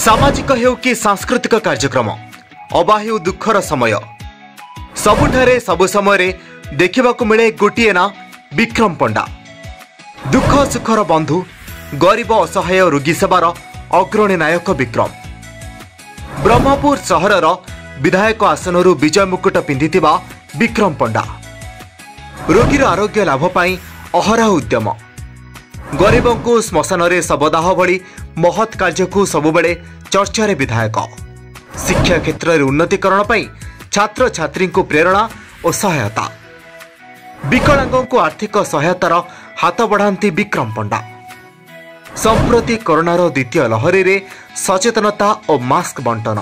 सामाजिक हेउ कि सांस्कृतिक कार्यक्रम अबा हेउ दुखर समय सबुठारे सबु समय देखिबाकु मिले गोटिए ना विक्रम पंडा। दुख सुखर बंधु गरीब असहाय रोगी सेवार अग्रणी नायक विक्रम। ब्रह्मपुर सहरर विधायक आसनरू विजय मुकुट पिंधिथिबा विक्रम पंडा रोगीर आरोग्य लाभ पाई अहरह उद्यम। गरीबों को श्मशान रे शवदाह भली महत् कार्य को सबुबले चर्चारे विधायक। शिक्षा क्षेत्र में उन्नतीकरण पाई छात्र छात्री को प्रेरणा और सहायता। विकलांगों को आर्थिक सहायतार हाथ बढ़ाती विक्रम पंडा। संप्रति कोरोनार द्वितीय लहरी रे सचेतनता और मास्क बंटन।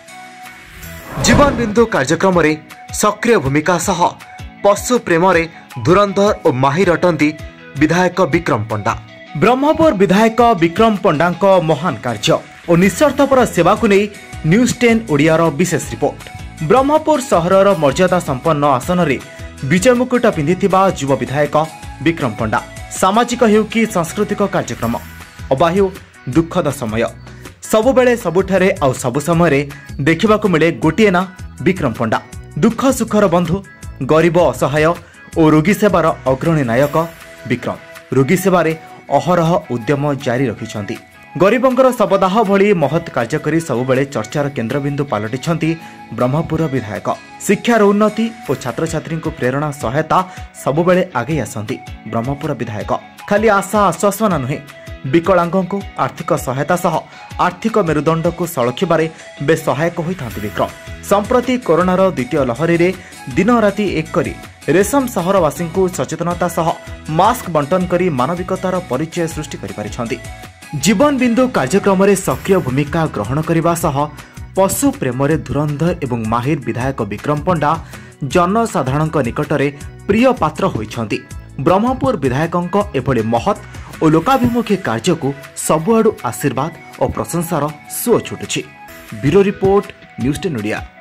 जीवन बिंदु कार्यक्रम रे सक्रिय भूमिका सह पशु प्रेम रे धुरंधर और माहिर अटंती विधायक विक्रम पंडा। ब्रह्मपुर विधायक विक्रम पंडा महान कार्य और निस्वार्थपर सेवा को नहीं न्यूज 10 ओडियार विशेष रिपोर्ट। ब्रह्मपुर सहरर मर्यादा संपन्न आसन रे विजय मुकुट पिंधिथिबा युव विधायक विक्रम पंडा। सामाजिक हेउ कि सांस्कृतिक कार्यक्रम अबा हेउ दुखद समय सबुबेले सबुठारे आउ सबु समय देखिबाकु मिले गोटिए ना विक्रम पंडा। दुख सुखर बंधु गरीब असहाय और रोगी सेवार अग्रणी नायक विक्रम। रोगी सेवारे अहरह उद्यम जारी रखिछंती। गरीबंकर शवदाह भली महत् कार्य करी सबुबेले चर्चार केन्द्रबिंदु पलटिछंती ब्रह्मपुर विधायक। शिक्षार उन्नति और छात्र छात्री को प्रेरणा सहायता सबुबेले आगे आसंती ब्रह्मपुर विधायक। खाली आशा आश्वासन नुहे विकलांगों को आर्थिक सहायता सह आर्थिक मेरुदंड को सड़खिबारे बेस सहायक होइथांती विक्रम। संप्रति कोरोनार द्वितीय लहरी रे दिन राति एक करी रेशम सहरवासी को सचेतनता सह मास्क बंटन करी मानविकतार परिचय सृष्टि करि पारिछंती। जीवन बिंदु कार्यक्रम रे सक्रिय भूमिका ग्रहण करने सह पशु प्रेम धुरंधर एवं माहिर विधायक विक्रम पंडा जनसाधारण निकटरे प्रिय पात्र होइछंती। ब्रह्मपुर विधायकों एभली महत् और लोकाभिमुखी कार्य को सबुआडू आशीर्वाद और प्रशंसार सुओ छुटुछि। Bureau report news 10 Odia.